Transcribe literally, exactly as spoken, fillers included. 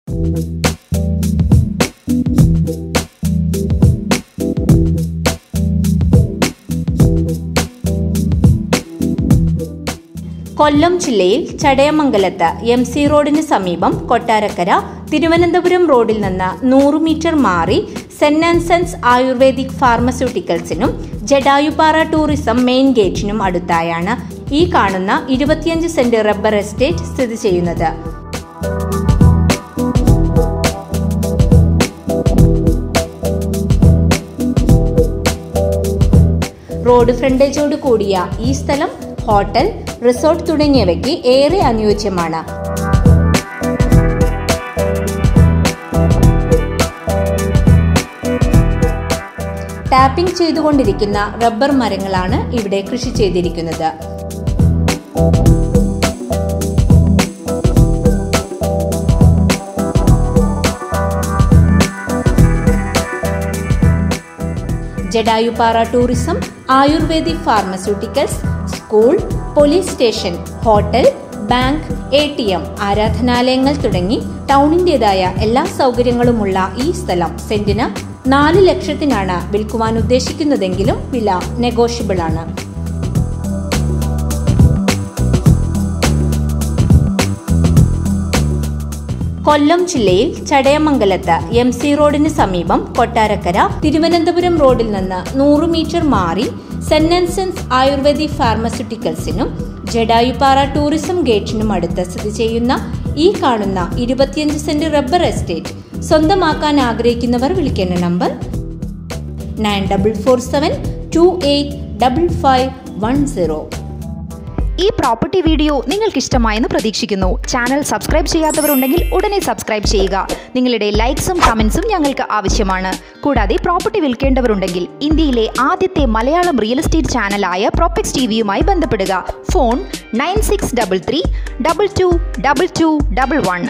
കൊല്ലം ജില്ലയിൽ ചടയമംഗലത്ത് M C റോഡിന് സമീപം കൊട്ടാരക്കര തിരുവനന്തപുരം റോഡിൽ നിന്ന് നൂറ് മീറ്റർ മാറി സെന്റ് ആൻഡ് സൺസ് ആയുർവേദിക് ഫാർമസ്യൂട്ടിക്കൽസിനും ജഡായുപാറ ടൂറിസം മെയിൻ ഗേറ്റിനും അടുത്തായാണ് ഈ കാണുന്ന ഇരുപത്തിയഞ്ച് സെന്റ് റബ്ബർ എസ്റ്റേറ്റ് സ്ഥിതി ചെയ്യുന്നത്. റോഡ് ഫ്രണ്ടേജോട് കൂടിയ ഈ സ്ഥലം ഹോട്ടൽ, റിസോർട്ട് തുടങ്ങിയവയ്ക്ക് ഏറെ അനുയോജ്യമാണ്. ടാപ്പിംഗ് ചെയ്തുകൊണ്ടിരിക്കുന്ന റബ്ബർ മരങ്ങളാണ് ഇവിടെ കൃഷി ചെയ്തിരിക്കുന്നത്. Jatayupara tourism, ayurvedic pharmaceuticals, school, police station, hotel, bank, A T M, ആരാധനാലയങ്ങൾ തുടങ്ങി ടൗണിന്റേതായ എല്ലാ സൗകര്യങ്ങളുമുള്ള ഈ സ്ഥലം സെന്റിന് നാല് ലക്ഷത്തിനാണ് വിൽക്കുവാൻ ഉദ്ദേശിക്കുന്നതെങ്കിലും വില നെഗോഷ്യബിൾ ആണ്. കൊല്ലം ജില്ലയിൽ ചടയമംഗലത്ത് എം സി റോഡിന് സമീപം കൊട്ടാരക്കര തിരുവനന്തപുരം റോഡിൽ നിന്ന് നൂറ് മീറ്റർ മാറി സെന്റ് ആൻഡ് സൺസ് ആയുർവേദിക് ഫാർമസ്യൂട്ടിക്കൽസിനും ജഡായുപാറ ടൂറിസം ഗേറ്റിനും അടുത്ത് സ്ഥിതി ചെയ്യുന്ന ഈ കാണുന്ന ഇരുപത്തിയഞ്ച് സെന്റ് റബ്ബർ എസ്റ്റേറ്റ് സ്വന്തമാക്കാൻ ആഗ്രഹിക്കുന്നവർ വിളിക്കേണ്ട number nine double four seven two eight double five one zero. ഈ പ്രോപ്പർട്ടി വീഡിയോ നിങ്ങൾക്ക് ഇഷ്ടമായെന്ന് പ്രതീക്ഷിക്കുന്നു. ചാനൽ സബ്സ്ക്രൈബ് ചെയ്യാത്തവരുണ്ടെങ്കിൽ ഉടനെ സബ്സ്ക്രൈബ് ചെയ്യുക. നിങ്ങളുടെ ലൈക്സും കമൻസും ഞങ്ങൾക്ക് ആവശ്യമാണ്. കൂടാതെ പ്രോപ്പർട്ടി വിൽക്കേണ്ടവരുണ്ടെങ്കിൽ ഇന്ത്യയിലെ ആദ്യത്തെ മലയാളം റിയൽ എസ്റ്റേറ്റ് ചാനലായ പ്രോപ്പക്സ് ടി വിയുമായി ബന്ധപ്പെടുക. Phone nine six double three double two double two double one.